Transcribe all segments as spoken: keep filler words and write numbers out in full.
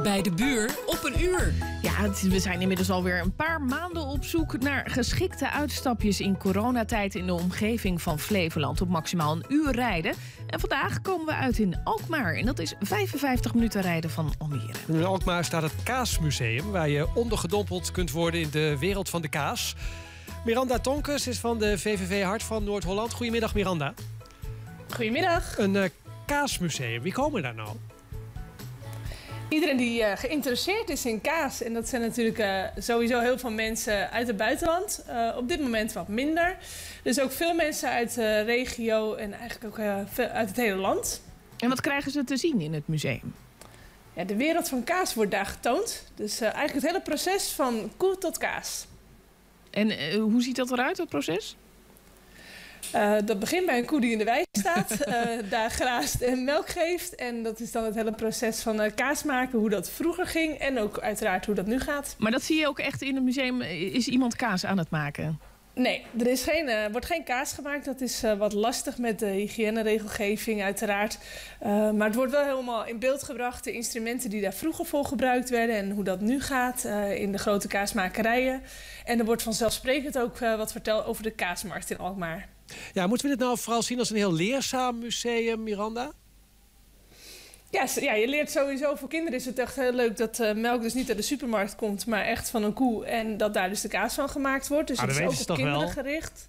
bij de buur op een uur. Ja, het- we zijn inmiddels alweer een paar maanden op zoek naar geschikte uitstapjes in coronatijd in de omgeving van Flevoland op maximaal een uur rijden. En vandaag komen we uit in Alkmaar en dat is vijfenvijftig minuten rijden van Almere. In Alkmaar staat het Kaasmuseum, waar je ondergedompeld kunt worden in de wereld van de kaas. Miranda Tonkes is van de V V V Hart van Noord-Holland. Goedemiddag, Miranda. Goedemiddag. Een uh, kaasmuseum, wie komen daar nou? Iedereen die uh, geïnteresseerd is in kaas. En dat zijn natuurlijk uh, sowieso heel veel mensen uit het buitenland. Uh, op dit moment wat minder. Dus ook veel mensen uit de regio en eigenlijk ook uh, veel uit het hele land. En wat krijgen ze te zien in het museum? Ja, de wereld van kaas wordt daar getoond. Dus uh, eigenlijk het hele proces van koe tot kaas. En uh, hoe ziet dat eruit, dat proces? Uh, dat begint bij een koe die in de wei staat, uh, daar graast en melk geeft. En dat is dan het hele proces van uh, kaas maken, hoe dat vroeger ging en ook uiteraard hoe dat nu gaat. Maar dat zie je ook echt in het museum. Is iemand kaas aan het maken? Nee, er is geen, uh, wordt geen kaas gemaakt. Dat is uh, wat lastig met de hygiëneregelgeving uiteraard. Uh, maar het wordt wel helemaal in beeld gebracht. De instrumenten die daar vroeger voor gebruikt werden en hoe dat nu gaat uh, in de grote kaasmakerijen. En er wordt vanzelfsprekend ook uh, wat verteld over de kaasmarkt in Alkmaar. Ja, moeten we dit nou vooral zien als een heel leerzaam museum, Miranda? Ja, ja, je leert sowieso, voor kinderen is het echt heel leuk dat uh, melk dus niet uit de supermarkt komt, maar echt van een koe en dat daar dus de kaas van gemaakt wordt. Dus Ah, het is ook op kinderen wel. gericht.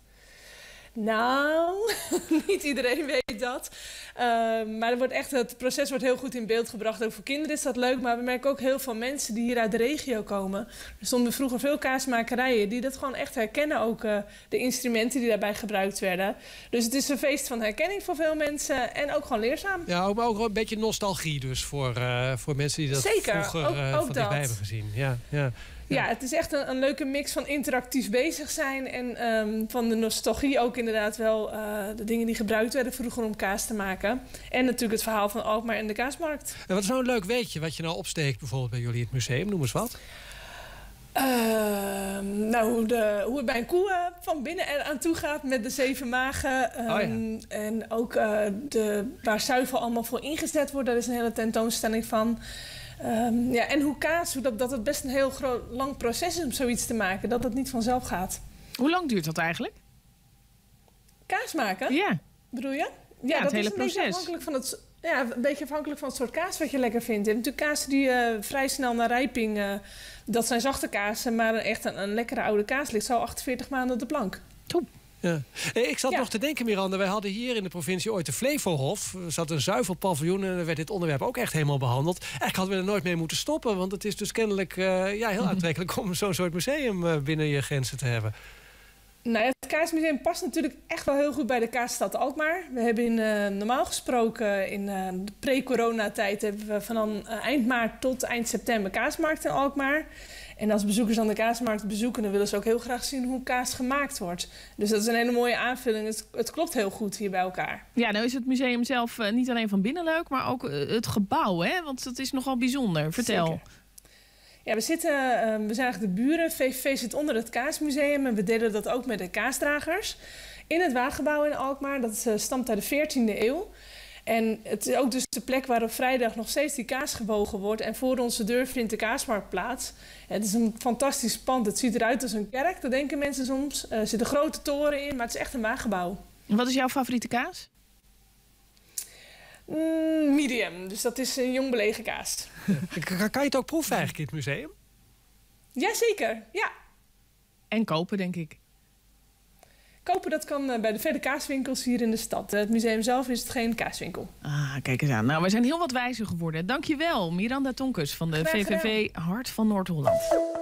Nou, niet iedereen weet dat. Uh, maar er wordt echt, het proces wordt heel goed in beeld gebracht. Ook voor kinderen is dat leuk. Maar we merken ook heel veel mensen die hier uit de regio komen. Er stonden vroeger veel kaasmakerijen die dat gewoon echt herkennen. Ook uh, de instrumenten die daarbij gebruikt werden. Dus het is een feest van herkenning voor veel mensen. En ook gewoon leerzaam. Ja, ook, ook een beetje nostalgie dus voor, uh, voor mensen die dat Zeker, vroeger ook, uh, ook van dichtbij dat. hebben gezien. Ja, ja. Ja, het is echt een, een leuke mix van interactief bezig zijn en um, van de nostalgie ook inderdaad wel uh, de dingen die gebruikt werden vroeger om kaas te maken. En natuurlijk het verhaal van Alkmaar en de kaasmarkt. En wat is nou een leuk weetje wat je nou opsteekt bijvoorbeeld bij jullie in het museum? Noem eens wat. Uh, nou, hoe, de, hoe het bij een koe uh, van binnen eraan toe gaat met de zeven magen. Um, oh ja. En ook uh, de, waar zuivel allemaal voor ingezet wordt, daar is een hele tentoonstelling van. Um, ja, en hoe kaas, hoe dat, dat het best een heel groot, lang proces is om zoiets te maken. Dat het niet vanzelf gaat. Hoe lang duurt dat eigenlijk? Kaas maken? Ja. Bedoel je? Ja, Ja, het dat hele is een proces. beetje afhankelijk van het, ja, een beetje afhankelijk van het soort kaas wat je lekker vindt. Je hebt natuurlijk kaas die uh, vrij snel na rijping, uh, dat zijn zachte kazen, maar echt een, een lekkere oude kaas ligt zo achtenveertig maanden op de plank. Top. Ja. Ik zat Ja. nog te denken, Miranda, wij hadden hier in de provincie ooit de Flevohof. Er zat een zuivelpaviljoen en er werd dit onderwerp ook echt helemaal behandeld. Eigenlijk hadden we er nooit mee moeten stoppen, want het is dus kennelijk uh, ja, heel aantrekkelijk om zo'n soort museum uh, binnen je grenzen te hebben. Nou ja, het Kaasmuseum past natuurlijk echt wel heel goed bij de kaasstad Alkmaar. We hebben in, uh, normaal gesproken in uh, de pre-coronatijd hebben we van uh, eind maart tot eind september kaasmarkt in Alkmaar. En als bezoekers dan de kaasmarkt bezoeken, dan willen ze ook heel graag zien hoe kaas gemaakt wordt. Dus dat is een hele mooie aanvulling. Het, het klopt heel goed hier bij elkaar. Ja, nou is het museum zelf uh, niet alleen van binnen leuk, maar ook uh, het gebouw, hè? Want dat is nogal bijzonder. Vertel. Zeker. Ja, we, zitten, uh, we zijn eigenlijk de buren. V V V zit onder het Kaasmuseum en we delen dat ook met de kaasdragers. In het Waaggebouw in Alkmaar, dat uh, stamt uit de veertiende eeuw. En het is ook dus de plek waar op vrijdag nog steeds die kaas gewogen wordt. En voor onze deur vindt de kaasmarkt plaats. Ja, het is een fantastisch pand. Het ziet eruit als een kerk, dat denken mensen soms. Er zit een grote toren in, maar het is echt een waaggebouw. En wat is jouw favoriete kaas? Mm, medium, dus dat is een jong belegen kaas. Kan, kan je het ook proeven eigenlijk in het museum? Jazeker, ja. En kopen, denk ik. Kopen dat kan bij de vele kaaswinkels hier in de stad. Het museum zelf is het geen kaaswinkel. Ah, kijk eens aan. Nou, we zijn heel wat wijzer geworden. Dankjewel, Miranda Tonkes van de V V V Hart van Noord-Holland.